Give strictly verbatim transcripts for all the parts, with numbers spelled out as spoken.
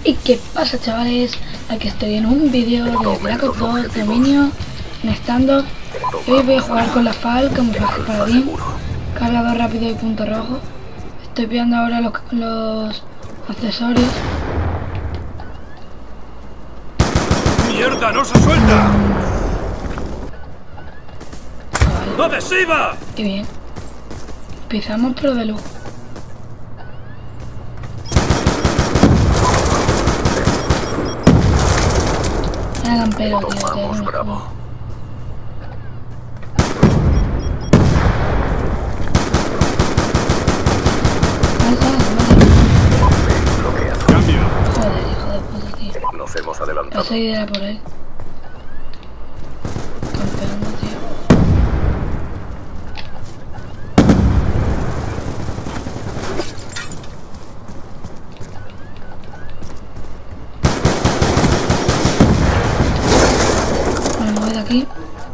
¿Y qué pasa, chavales? Aquí estoy en un vídeo de Black Ops dos Dominio en stand-up. Hoy voy a jugar con la F A L, camuflaje paladín, cargador rápido y punto rojo. Estoy pillando ahora los, los accesorios. ¡Mierda, no se suelta! Vale. ¡Adhesiva! Qué bien. Empezamos pero de lujo. Me hagan pelo, tío. Tomamos, bravo. Cambio. Joder, hijo de puta, tío. Nos hemos adelantado. Esa idea era por él. Campeando, tío. Bueno, me voy de aquí.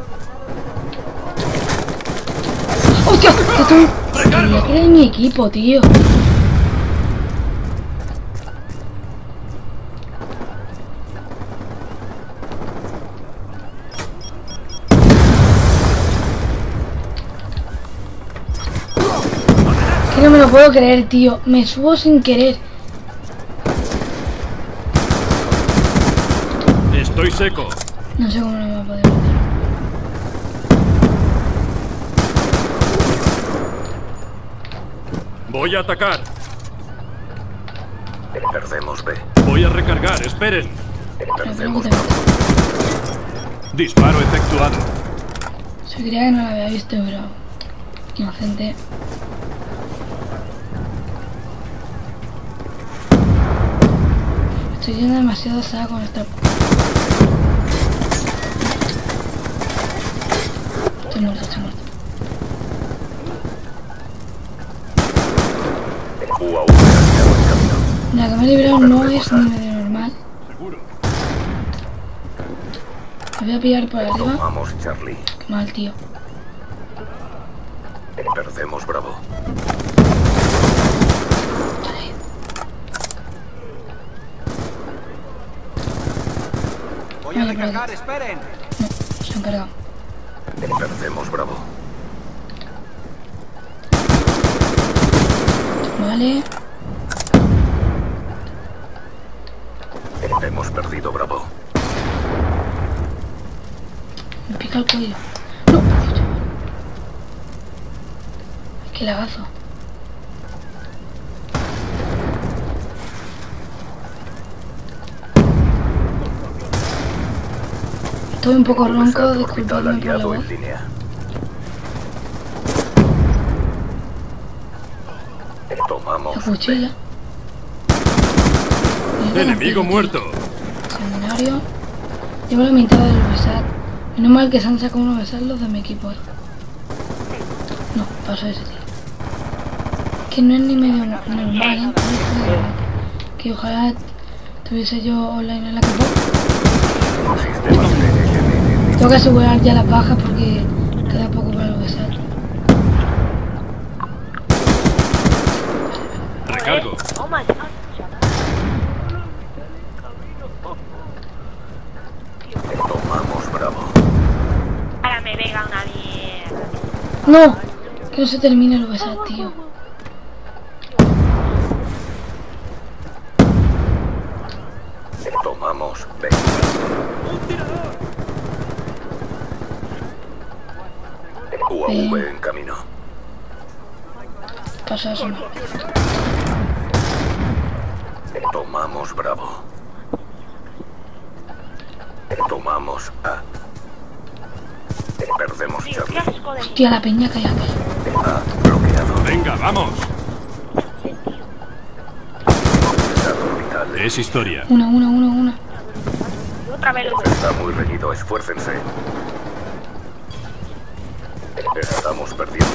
¡Hostia! ¡Que tú! Quería que era de mi equipo, tío. Que no me lo puedo creer, tío. Me subo sin querer. Estoy seco. No sé cómo no me va a poder meter. Voy a atacar. Perdemos B. Voy a recargar, esperen. Perdemos Pero bravo. Disparo efectuado. Se creía que no la había visto, pero inocente. Estoy yendo demasiado saga con esta. Estoy muerto, estoy muerto. U A V hallado en camino. La que me he librado no es ni medio normal. Seguro. Me voy a pillar por arriba. Tomamos Charlie. Qué mal, tío. Perdemos bravo. Voy a recargar, esperen. No, se han cargado. Perdemos bravo. Vale. Hemos perdido bravo. Me pica el cuello. No. Qué lagazo. Estoy un poco ronco, Pulsar orbital disculpadme por la aliado voz. en línea. Tomamos La cuchilla. B. Enemigo muerto. Seminario. Llevo la mitad del V S A T. Menos mal que se han sacado unos V S A T los de mi equipo. No, paso ese, tío. Que no es ni medio no- normal, ¿eh? Que ojalá tuviese yo online en la equipo. Sistemas T L M. Tengo que asegurar ya las bajas porque queda poco para el V S A T. Recargo. Oh my god. Tomamos bravo. Ahora me venga una mierda. ¡No! Que no se termine el V S A T, tío. Tomamos B. U A V en camino. Paso eso. Tomamos bravo. Tomamos A. Perdemos Tío, qué Charlie. asco de Hostia, la peña que hay aquí. A bloqueado. Venga, vamos. Pulsar orbital. Es historia. Una, una, una, una. Y otra vez lo Está muy reñido, esfuércense. Estamos perdiendo.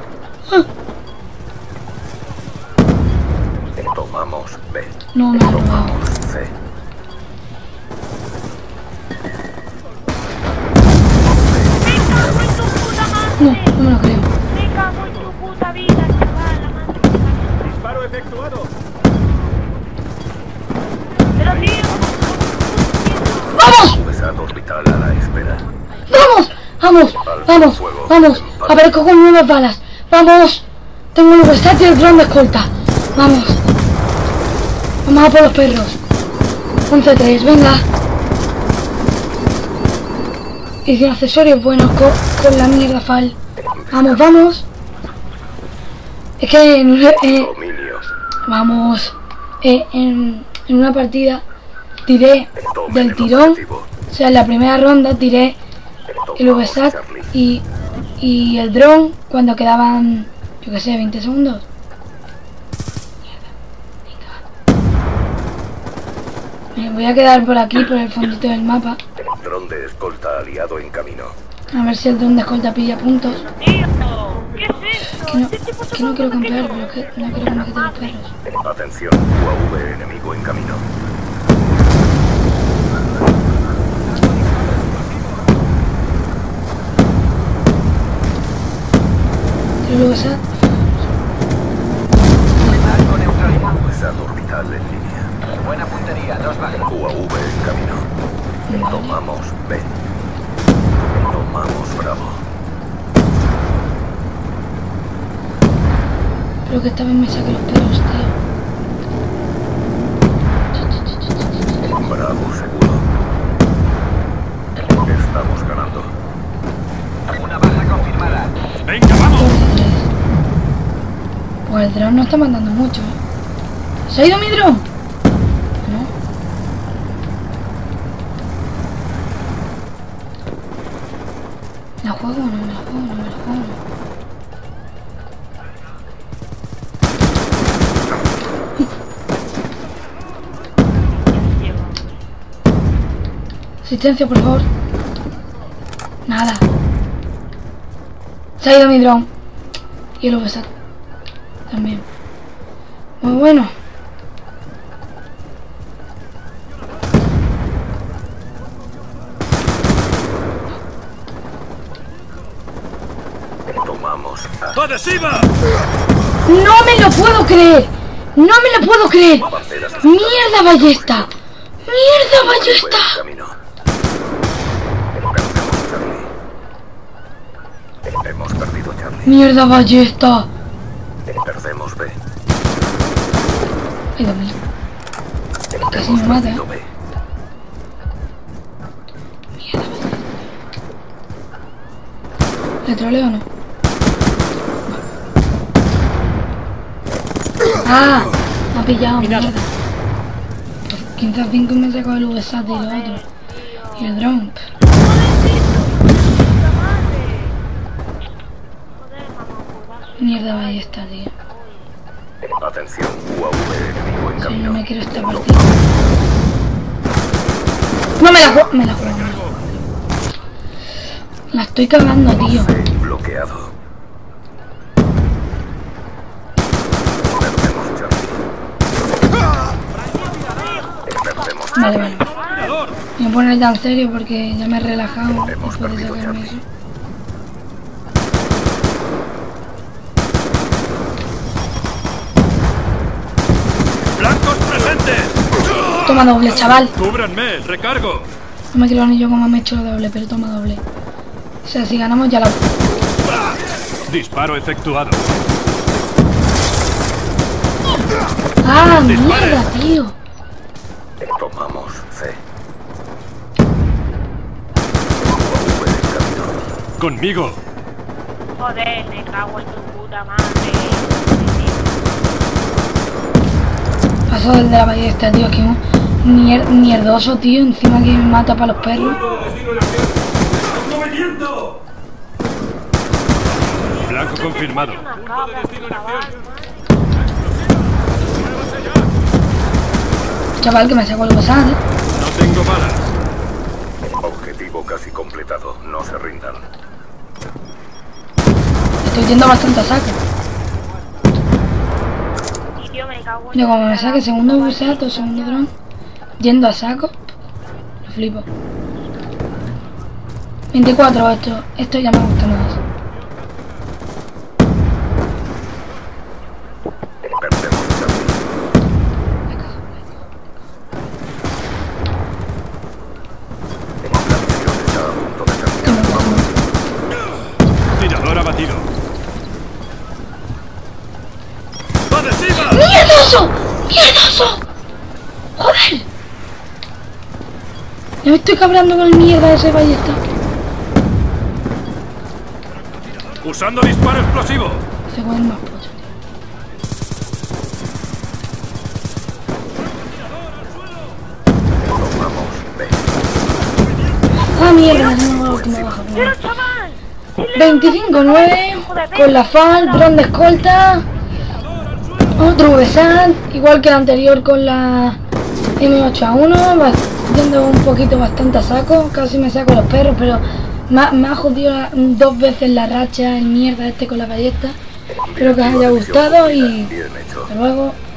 Tomamos B. No, me lo he robado. Tomamos C. ¡Me cago en tu puta madre! No, no me lo creo. ¡Me cago en tu puta vida, chaval! La madre que te parió. Disparo efectuado. ¡Te ¡Vamos! VSAT orbital a la espera. ¡Vamos! ¡Vamos! ¡Vamos! ¡Vamos! Aparezco con nuevas balas. ¡Vamos! Tengo el VSAT y el dron de escolta. ¡Vamos! Vamos a por los perros. once tres, venga. Y sin accesorios buenos con, con la mierda fal. Vamos, vamos. Es que en, eh, Dominios. vamos. Eh, en, en una partida tiré Tomen del el tirón. objetivo. O sea, en la primera ronda tiré el Tomamos VSAT Charlie. y, y el dron cuando quedaban, yo que sé, veinte segundos. Me voy a quedar por aquí, por el fondito del mapa. Dron de escolta aliado en camino. A ver si el dron de escolta pilla puntos. Tío, ¿qué es esto? Que no, Este tipo se que no quiero vuelve campear, loco. pero que no quiero que me quiten los perros. Atención, U A V enemigo en camino. Tiro el VSAT. Algo neutralizado. VSAT orbital en línea. Buena puntería, dos bajas. U A V en camino. Tomamos B. Tomamos Bravo. Creo que esta vez me saqué los perros, tío. Bravo seguro. Estamos ganando. Una baja confirmada. ¡Venga, vamos! once tres. Pues el dron no está mandando mucho, ¿eh? ¿Se ha ido mi dron? ¿No? ¿Me la juego o no me la juego? No me la juego. Asistencia, por favor. Nada. Se ha ido mi dron. Y el VSAT también. Muy bueno. Tomamos A. ¡Adhesiva! ¡No me lo puedo creer! ¡No me lo puedo creer! Banderas azules. ¡Mierda ballesta! ¡Mierda U A V ballesta! en camino. Perdemos Charlie. Hemos perdido Charlie. ¡Mierda ballesta! Perdemos B. Ay, Dios mío. Casi Hemos me mata, perdido ¿eh? B. Mierda ballesta. ¿Le troleo o no? ¡Ah! Me ha pillado, mierda. Pues quince a cinco me sacó el VSAT y lo otro. Y el dron. Puta madre. Joder, mamá, joder. Mierda ballesta, tío. Atención, U A V enemigo en Si no camino. me quiero esta partida. No me la juego, me la juego, me la juego. La estoy cagando, tío. C bloqueado. Perdemos Charlie. Perdemos Vale, Charlie. vale. Me voy a poner ya en serio porque ya me he relajado Hemos después de perdido sacarme Charlie. eso. ¡Blancos presentes! Toma doble, chaval. ¡Cúbranme! ¡Recargo! No me quiero ni yo como me he hecho doble, pero toma doble. O sea, si ganamos ya la... Disparo efectuado. ¡Ah, Dispare. mierda, tío! Tomamos C. U A V en camino. ¡Conmigo! Joder, me cago en tu puta madre. Paso del de la ballesta, tío, que un mier mierdoso, tío, encima que me mata para los perros. Blanco confirmado. Una cabra, chaval. Chaval, que me sacó el WhatsApp, ¿eh? No tengo balas. Objetivo casi completado. No se rindan. Estoy yendo bastante a saco. Y tío, me cago en Mira, como la me saque segundo WhatsApp o segundo dron, yendo a saco, lo flipo. veinticuatro, esto, esto ya me gusta más. Perdemos Charlie. eso? ¡Joder! Ya me estoy cabreando con el mierda de ese ballesta. Usando disparo explosivo. Se juegan más pollo. Ah, mierda, no, que me baja. ¡Pero chaval! veinticinco nueve con la F A L, dron de escolta. Otro V SAT, igual que el anterior con la M ocho A uno, va yendo un poquito bastante a saco, casi me saco los perros, pero me, me ha jodido la, dos veces la racha, el mierda este con la ballesta. Espero que os haya gustado y hasta luego.